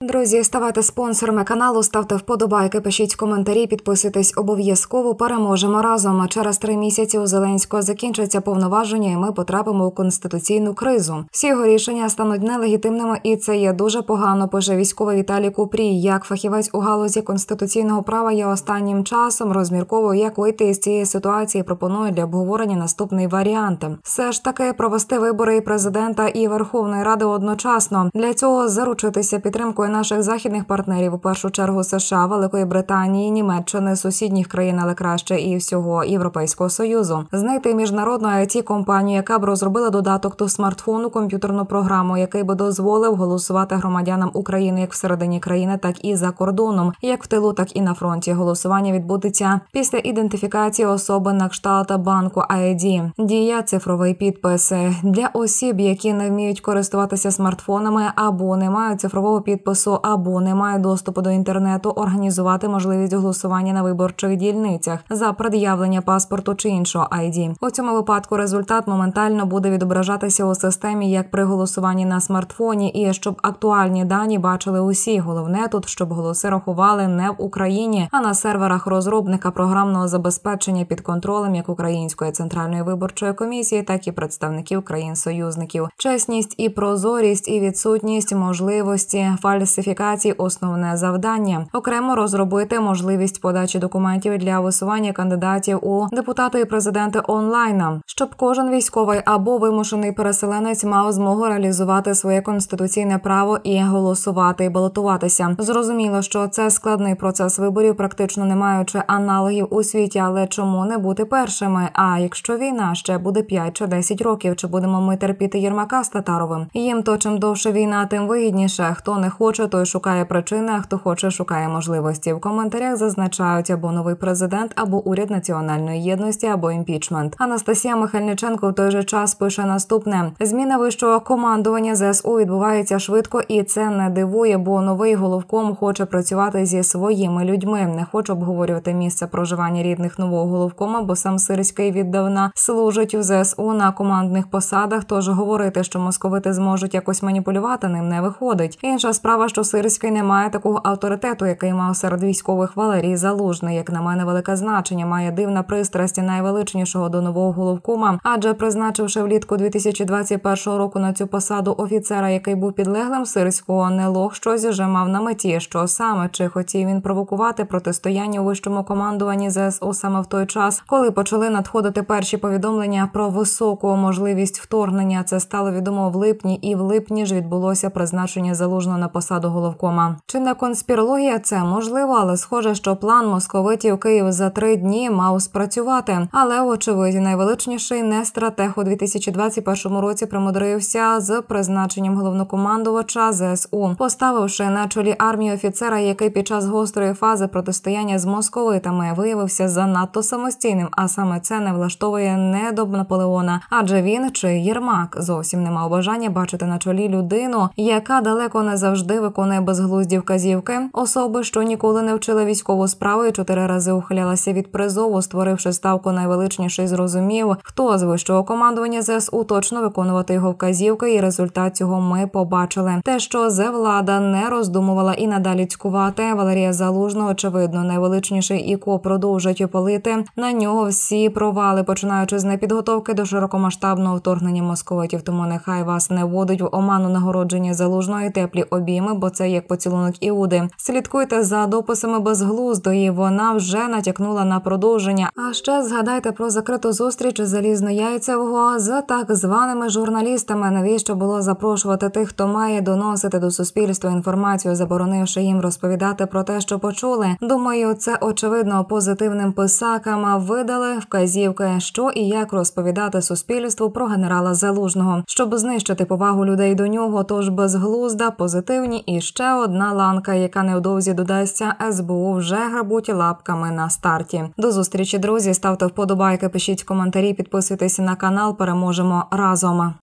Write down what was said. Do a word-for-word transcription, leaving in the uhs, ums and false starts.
Друзі, ставайте спонсорами каналу, ставте вподобайки, пишіть коментарі, підписуйтесь обов'язково. Переможемо разом. Через три місяці у Зеленського закінчаться повноваження і ми потрапимо у конституційну кризу. Всі його рішення стануть нелегітимними і це є дуже погано, пише військовий Віталій Купрій. Як фахівець у галузі конституційного права я останнім часом розмірковую, як вийти із цієї ситуації, пропоную для обговорення наступний варіант. Все ж таки провести вибори і президента, і Верховної Ради одночасно. Для цього заручитися підтримкою наших західних партнерів, у першу чергу США, Великої Британії, Німеччини, сусідніх країн, але краще і всього Європейського Союзу. Знайти міжнародну ай ті-компанію, яка б розробила додаток до смартфону, комп'ютерну програму, який би дозволив голосувати громадянам України як всередині країни, так і за кордоном, як в тилу, так і на фронті. Голосування відбудеться після ідентифікації особи на кшталт банку ай ді. Дія цифровий підпис. Для осіб, які не вміють користуватися смартфонами або не мають цифрового підпису, або не мають доступу до інтернету, організувати можливість голосування на виборчих дільницях за пред'явлення паспорту чи іншого ай ді. У цьому випадку результат моментально буде відображатися у системі, як при голосуванні на смартфоні, і щоб актуальні дані бачили усі. Головне тут, щоб голоси рахували не в Україні, а на серверах розробника програмного забезпечення під контролем як Української центральної виборчої комісії, так і представників країн-союзників. Чесність і прозорість, і відсутність можливості фальсифікацій – основне завдання. Окремо розробити можливість подачі документів для висування кандидатів у депутати і президенти онлайн, щоб кожен військовий або вимушений переселенець мав змогу реалізувати своє конституційне право і голосувати, і балотуватися. Зрозуміло, що це складний процес виборів, практично не маючи аналогів у світі, але чому не бути першими? А якщо війна ще буде п'ять чи десять років, чи будемо ми терпіти Єрмака з Татаровим? Їм то чим довше війна, тим вигідніше. Хто не хоче, той шукає причини, а хто хоче, шукає можливості. В коментарях зазначають або новий президент, або уряд національної єдності, або імпічмент. Анастасія Михайліченко в той же час пише наступне. Зміна вищого командування зе ес у відбувається швидко, і це не дивує, бо новий головком хоче працювати зі своїми людьми. Не хоче обговорювати місце проживання рідних нового головкома, бо сам Сирський віддавна служить у зе ес у на командних посадах, тож говорити, що московити зможуть якось маніпулювати ним, не виходить. Інша справа, що Сирський не має такого авторитету, який мав серед військових Валерій Залужний. Як на мене, велике значення має дивна пристрасть найвеличнішого до нового головкома, адже призначивши влітку дві тисячі двадцять першого року на цю посаду офіцера, який був підлеглим Сирського, не лох щось вже мав на меті, що саме, чи хотів він провокувати протистояння у вищому командуванні зе ес у саме в той час, коли почали надходити перші повідомлення про високу можливість вторгнення. Це стало відомо в липні, і в липні ж відбулося призначення Залужного на посаду головкома. Чи не конспірологія це? Можливо, але схоже, що план московитів Київ за три дні мав спрацювати. Але, очевидно, найвеличніший не стратег у дві тисячі двадцять першому році примудрився з призначенням головнокомандувача зе ес у, поставивши на чолі армії офіцера, який під час гострої фази протистояння з московитами виявився занадто самостійним, а саме це не влаштовує не до Наполеона, адже він чи Єрмак зовсім не мав бажання бачити на чолі людину, яка далеко не завжди виконує безглузді вказівки, особи, що ніколи не вчили військову справу і чотири рази ухилялася від призову, створивши ставку найвеличніший, зрозумів, хто з вищого командування зе ес у точно виконувати його вказівки, і результат цього ми побачили. Те, що зе-влада не роздумувала і надалі цькувати Валерія Залужного, очевидно, найвеличніший ІКО продовжать опалити на нього всі провали, починаючи з непідготовки до широкомасштабного вторгнення московитів. Тому нехай вас не вводить в оману нагородження Залужного і теплі обійми, бо це як поцілунок Іуди. Слідкуйте за дописами безглуздої, вона вже натякнула на продовження. А ще згадайте про закриту зустріч Залізнояйцевого з так званими журналістами. Навіщо було запрошувати тих, хто має доносити до суспільства інформацію, заборонивши їм розповідати про те, що почули? Думаю, це очевидно позитивним писакам видали вказівки, що і як розповідати суспільству про генерала Залужного, щоб знищити повагу людей до нього. Тож безглузда, позитивні і ще одна ланка, яка невдовзі додасться ес бе у, вже грабуть лапками на старті. До зустрічі, друзі, ставте вподобайки, пишіть коментарі, підписуйтесь на канал, переможемо разом.